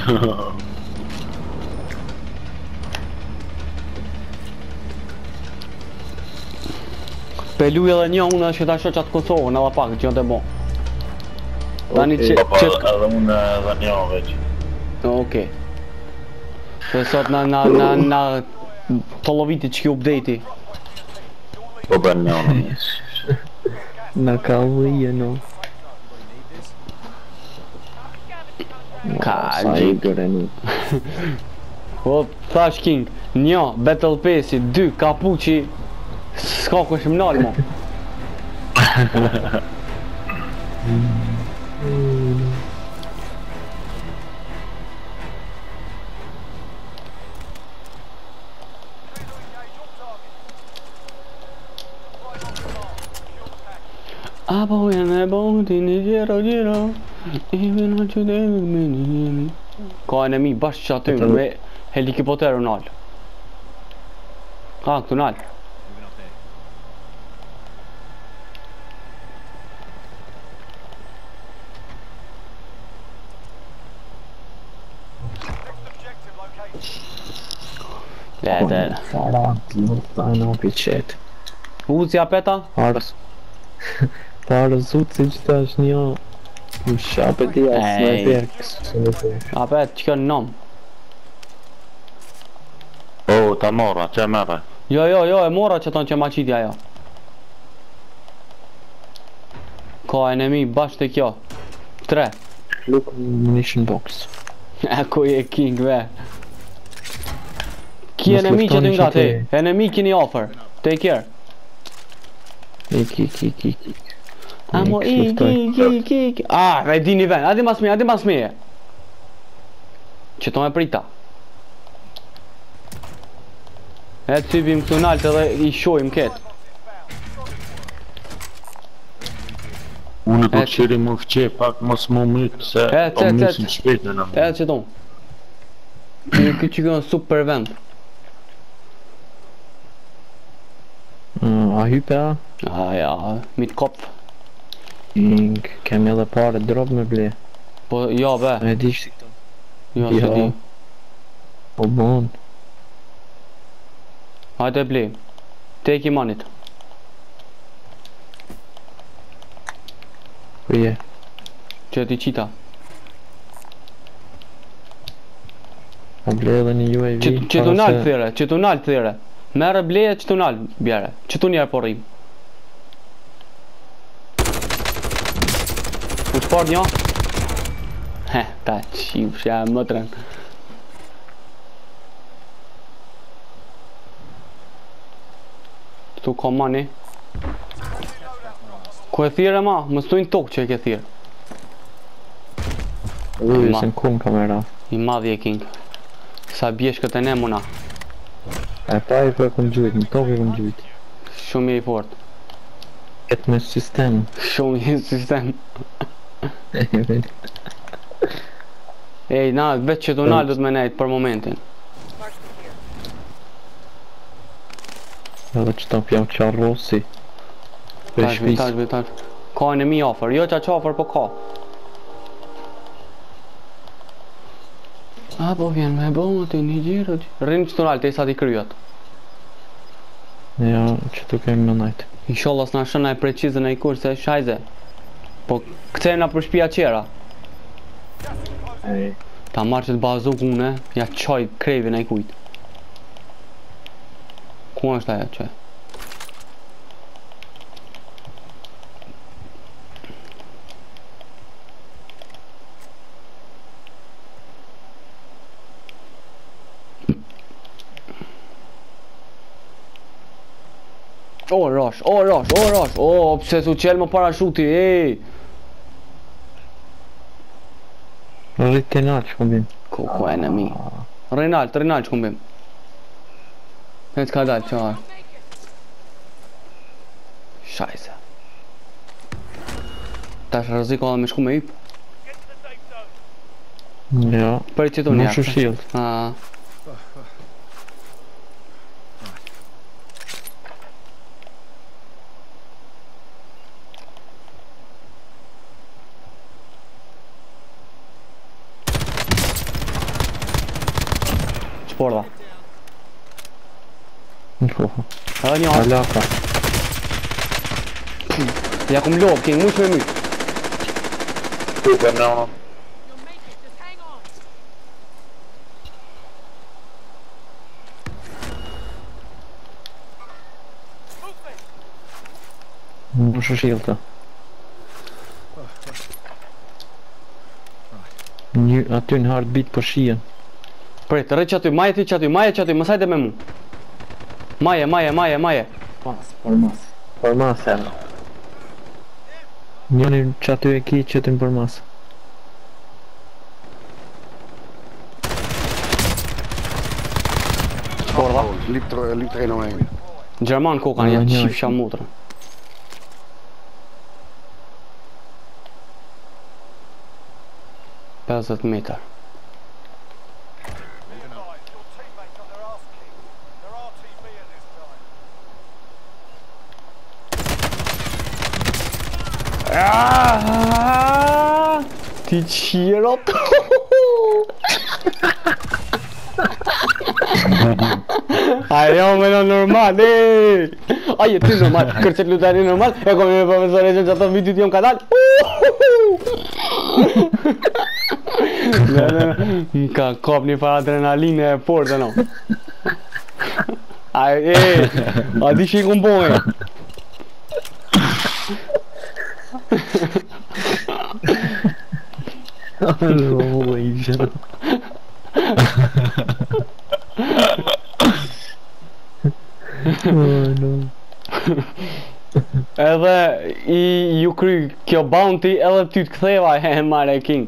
Pelu edhe një unë që ta shoh qatë Kosovën edhe pak që të bon. Tani që... Edhe unë edhe një veç. Okej. Se sot na të loviti që ki update-i. Po bërë një unë. Na ka ujë no. Ka Sa i gërenu. Po, thash King, 1, Battle Passi, 2, Kapuqi, s'ka ku është më nalë mo. Apo janë e bondi një gjero I vina që dhe me një. Ka enemi bashkë që aty me helikopteru nalë. Këtu nalë. Lete. Tajnë opi qetë. Uzi apeta? Parës uci që ta është një Në shape ti a sniper kësë. Apet, që kjo në nom? O, ta mora, që mere? Jo, e mora që tonë që ma qitja jo. Ka enemi bashkë të kjo. 3. Look munition box. Ku je King ve. Ki enemi që të nga te. Enemi kini offer. Take care. Ik. Amo ik. Me dini ven, adi mas me. Që to me prita. E të cybim këtu naltë edhe i shojmë ketë. Unë do të qëri më fqe pak mos më mytë se po mysin shpejt në në më. Që tonë. Këtë që kënë super vend. A hype a? Ja, mit kopf. Kemi edhe pare drop me ble. Po, ja be. E di shti këto. Jo, se di. Po bon. Hajde ble. Take i manit. Po je. Që ti qita. A ble edhe një UAV. Që tu nalë të thire. Merë bleje që tu nalë bjere. Që tu njerë po rrim. U shpar një. Ta qip shja më tren. Këtu ka mani. Ku e thire ma? Më stojnë tokë që e ke thire. Se në kun kamera. I madhi e King. Sa bjesh këtë e ne muna. E pa i për këm gjujt, në tokë i këm gjujt. Shumë i fort. Këtë me sistem. Shumë i sistem. Ej, na, vetë që Donald do të me nejtë për momentin. Edhe që ta pjam qarrosi. Tash. Ka enemi offer, jo qa offer po ka. Po vjen me botë një gjirë. Rrinë që Donald, te i sa ti kryot. Ja, që tu kemi më najtë. Inshallah s'na shëna e precizën e i kur se shajze. Po këtëm na për shpia qera. Ta marrë që të bazuk une, ja qaj krevin e i kujt. Ku është aja që? Rosh, pse su qelë më parashuti, ej! Rrit të nalë që këmbim. Ku e në mi. Rinalë që këmbim. E të ka dalë që arë. Shajse. Ta shë rëziko dhe me shku me ypë. Ja. Për i që tu njerë. Më shu shield. Sporda. Po. Edhe një arë. Alaka. Ja kum lop, King, mush me myt. Super, no. Më shilta. Aty në heartbeat po shien. Prit, rrë që aty, maje ty që aty, maje që aty, mësajte me mu. Maje. Por mas e. Njëni që aty e ki që të në për mas. Sporda. Lip treno me imi. Gjerman kokan, ja qif shamutra. Pesët meter. Ti qirot. Ajo me në normal, aje ti normal, kërcet lutari normal. E kom një profesor e që ato vitit jom kanal. Ka kop një far adrenalinë e fortë no. A di që i kum bojë. Oh, i gjero. Oh, no. Edhe ju kry kjo bounty edhe ty t'ktheva e mare King.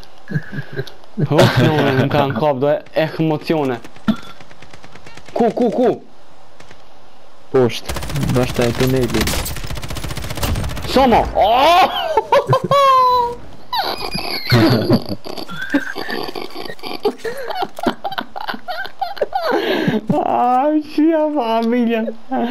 Më kanë kap do e emocione. Ku? Poshtë, bashkë e tuneli. Somo! Shia familja.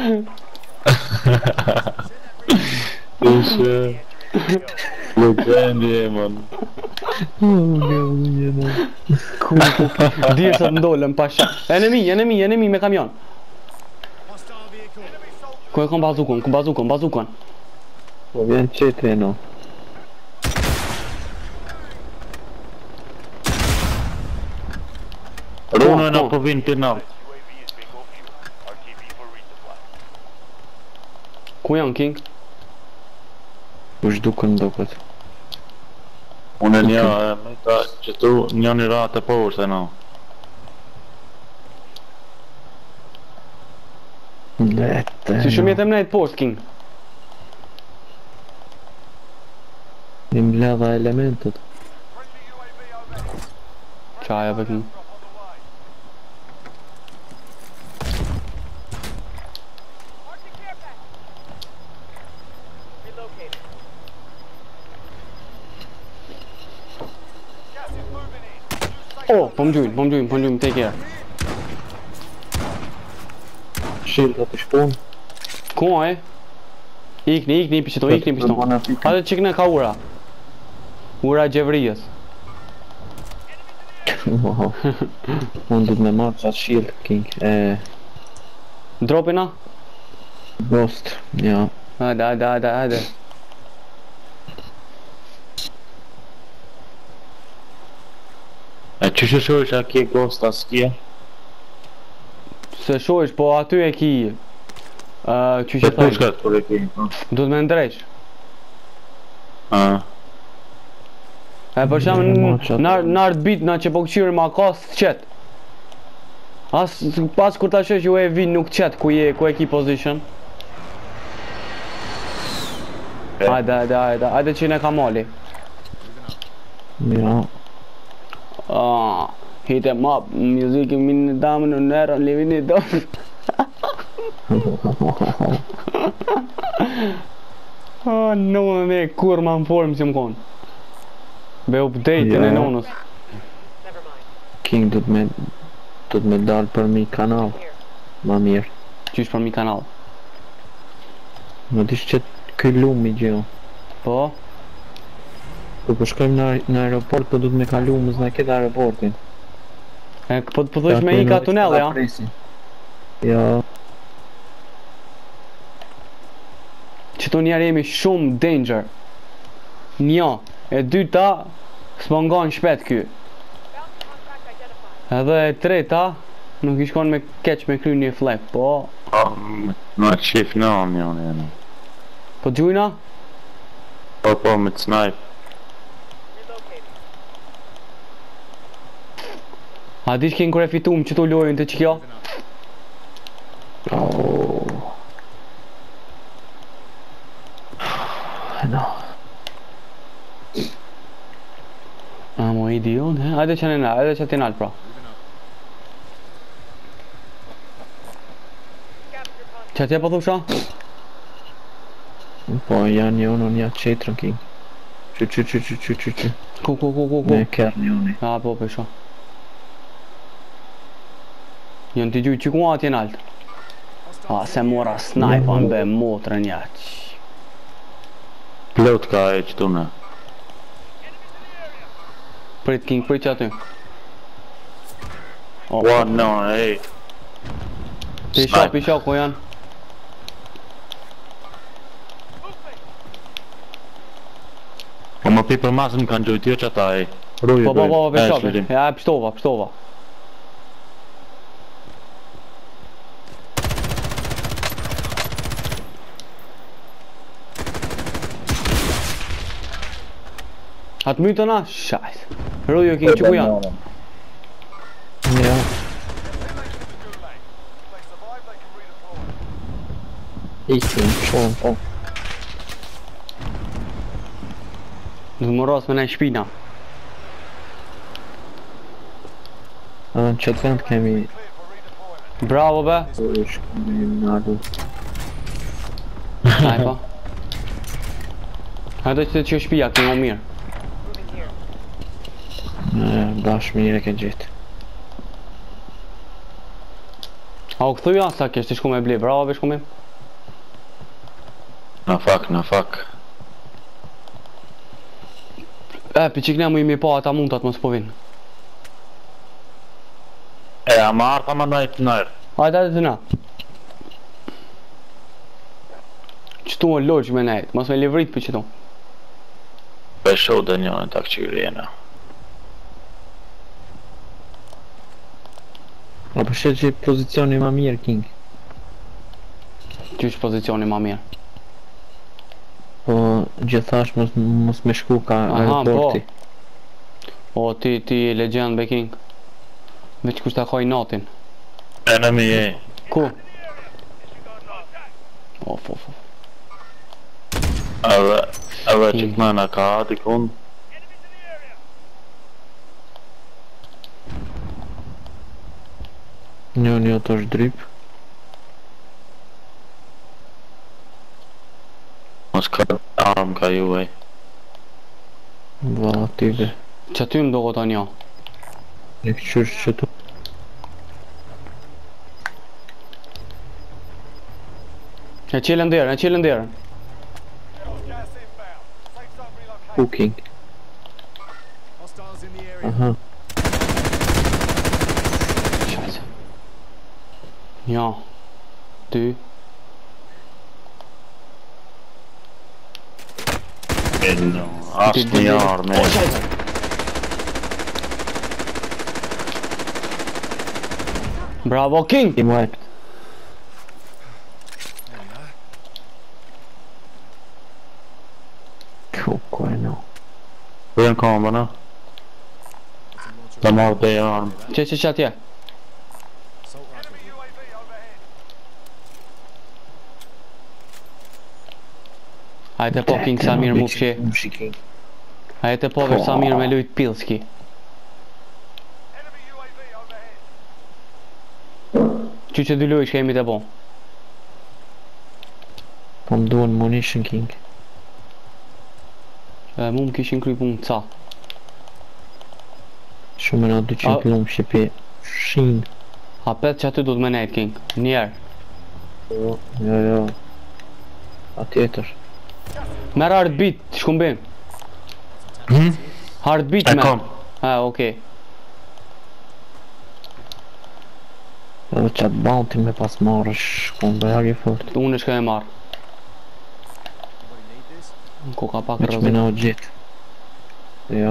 Ishe legendi e man. Dirë sa të ndollën pasha. Enemi me kamion. Ku e kom bazukon. Po vjen qëtë e no. Rune në po vinë të nalë. Ku janë King? U shdukën do këtë. Unë një me ta që tu një një ratë po është e no. Lete. Si shumë jetëm nejtë post King. I mbledha elementet. Qaja për King. Oh, po më gjujnë, take care. Shilta të shpun. Ku e? Ikni piston. Hajde çikne ka ura. Ura e Gjevrijës. Wow. Unë du të me marrë qatë shield, King. Dropina? Ghost, ja. Hajde. E që shohish a kje ghost as kje? Se shohish, po aty e ki. Që që thajnë? Shkat për e ki? Du të me ndrejsh. E për shamë në ardë bit në që po këqyrë ma ka së qetë. As pas kur ta shesh ju e vinë nuk qetë ku e ki position. Hajde që ne ka mali. Ja. Hit em up, musikin minë damën në nërën, livin i dorë. Nënë e kur ma në formë që më konë. Be update-in e nonës. King du të me dalë për mi kanal. Ma mirë. Qysh për mi kanal? Më dish që këj lumë i gjeo. Po? Po shkojmë në aeroport, po du të me kalu më zna këtë aeroportin. Po thush me i ka tunel, ja? Jo. Qëtu njerë jemi shumë danger. Nja, e dyta, s'ma ngan shpet ky. Edhe e treta, nuk i shkon me keq me kry një flek, po... Në qif në njën e në. Po gjujna? Po, me të snipe. A di shkin kër e fitum qëtu lojën të që kjo? No. Mo idiot, he? Ajde që në ajde që t'i nalë pra. Që t'je po thusha? Po janë unë janë qetrën king. Që. Ku. Me kërë njëni. A, po, pesha. Jënë t'i gjujë që ku atje naltë. A, se mora sniper be motrën jaq. Plot ka e qëtu në. Prit king, prit që aty. One, no, hey. Pisha, ku janë? Po më pi për masën kanë gjojtë jo që ata e. Po, pisha, ja, pështova. Atë mytë na, shajt. Rojo king që ku janë? Ja. Ikim, shumë po. Në më rras me nej shpina. Në qëtë vend kemi... Bravo be. Shkemi në ardu. Ajpa. Hajdo që të shpia, kënë o mirë. Bashkë mirë e ke gjithë. A u këthuja, sa kështë të shku me ble, bravo be shkumim? Na fak. Pi qik ne mu imi pa ata mund të atë mos po vinë. A ma arta ma najtë nërë. Hajde të na. Qëtu më logj me nejtë, mos me livrit për qëtu. Pesho dhe njën të akqyrjena. A përshet që pozicioni ma mirë, king. Qysh pozicioni ma mirë? Po, gjithash mos me shku ka aeroporti. O, ti legend be king. Veç kush ta kaj natin. Enemy e. Ku? Of. Edhe që të mëna ka ati kun. Një të është drip. Mos ka arm ka ju e. Va, tybe. Që ty më do këta një? Në këqysh që tu. E qelën derën. Cooking. Aha. Ja, ty. No, asë një arme. Bravo king! Team wiped. Ko e no. Për në kombo në? Da marrë dhe armë. Që atje? Hajde po king Samir mu fshi. Hajde po veç Samir me lujt pilski. Që dy lujt kemi të bo. Po më duhen munition king. Mu më kishin kry pun ca. Shumë në 200 plum shqipi. Shin. Hapet që aty du të me nejt king. Njerë. Jo. A tjetër. Merë heartbeat, shkumbim. Heartbeat E me. kom. Ha, okej. Edhe qatë bounty me pas marrësh, konë bëjagi fort. Unë shka e marrë. Ko ka pak Me që rëzë. mina o gjitë. Jo.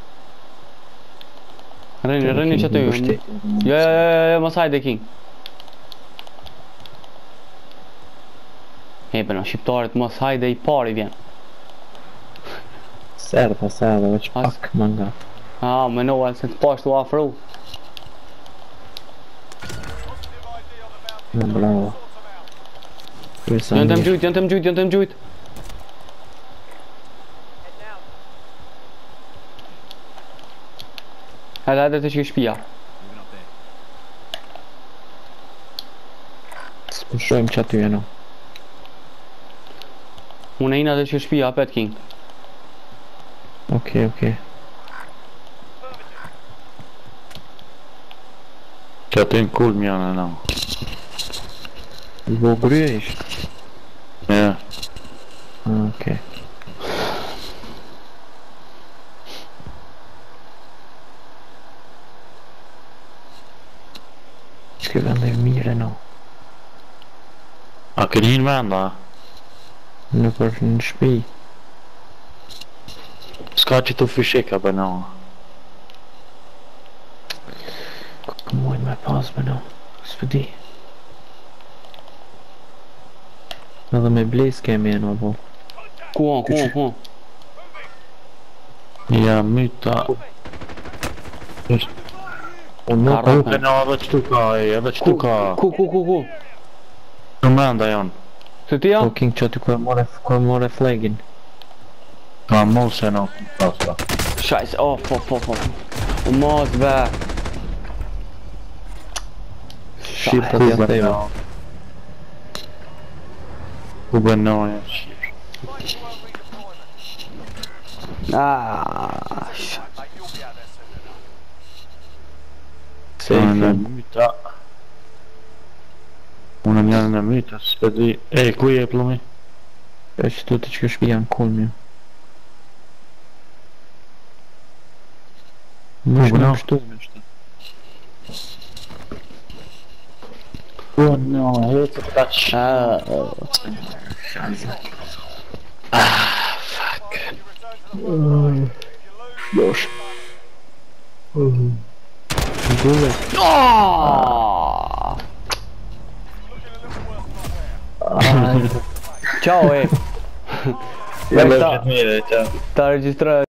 Reni që të ju. Jo, mos hajde King. E përna, shqiptarit mos hajde i pari vjen. Serda, veç pak më nga. Me noa se të pashtu afru. Bravo. Janë të më gjujt. Hajde të që shpia. Spushojmë që aty e no. Unë e ina të që shpia, apet King. Okej. Që aty në kulm janë e na. Bo gryje ishtë. Ja. Okej. Shke vende mire no. A këni në venda? Nuk është në shpi. Ska që të fisheka për na. Muj me pas me no. S'pëdi. Edhe me blaze kemi e no bo. Ku? Ja, myta. Unë nuk Arra. Nuk e na edhe qëtu ka, edhe qëtu ka. Ku? Në menda janë. Se ti ja? Po King që aty ku e more flagin. Ka mos e na pasta. Shajs, po. Mos be. Shqip të tja theve. Ku bënoja shqip. Unë në myta. Unë njërë në myta, s'pedi. Ku je plumi? E që të që shpia në kulmi. Më shme në kështu me shtu. No, hecë të që. Fuck. Dosh. Gulle. Ciao Ja, mire, ciao. Ta registrare.